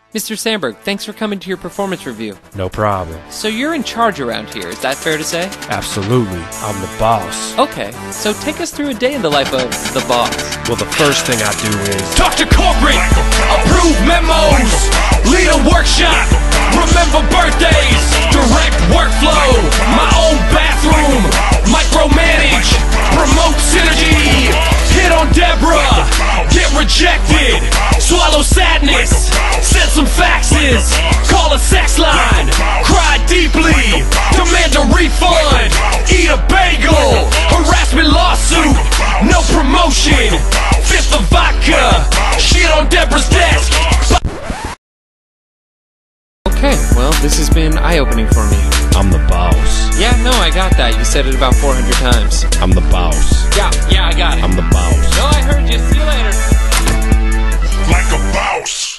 Mr. Sandberg, thanks for coming to your performance review. No problem. So you're in charge around here, is that fair to say? Absolutely. I'm the boss. Okay, so take us through a day in the life of the boss. Well, the first thing I do is talk to corporate, approve memos, lead a workshop, remember birthdays, direct workflow, my own bathroom, micromanage, promote synergy, hit on Deborah, get rejected, swallow sadness, send some faxes, call a sex line, cry deeply, demand a refund, eat a bagel, harassment lawsuit, no promotion, fifth of vodka, shit on Deborah's desk. Okay, well, this has been eye-opening for me. I'm the boss. Yeah, no, I got that. You said it about 400 times. I'm the boss. Yeah, I got it. I'm the boss. No, I heard you. See you later. Like a boss.